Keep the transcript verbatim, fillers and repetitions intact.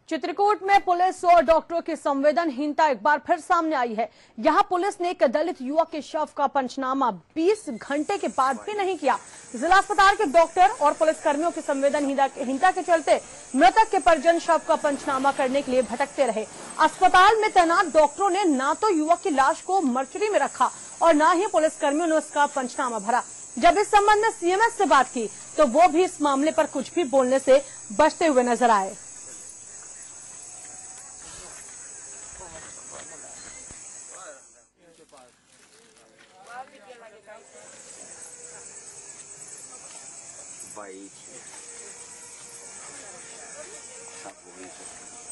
चित्रकूट में पुलिस और डॉक्टरों की संवेदनहीनता एक बार फिर सामने आई है। यहां पुलिस ने एक दलित युवक के शव का पंचनामा बीस घंटे के बाद भी नहीं किया। जिला अस्पताल के डॉक्टर और पुलिसकर्मियों की संवेदनहीनता के चलते मृतक के परिजन शव का पंचनामा करने के लिए भटकते रहे। अस्पताल में तैनात डॉक्टरों ने न तो युवक की लाश को मर्चरी में रखा और न ही पुलिसकर्मियों ने उसका पंचनामा भरा। जब इस संबंध में सीएमएस से बात की तो वो भी इस मामले पर कुछ भी बोलने से बचते हुए नजर आए। बाईस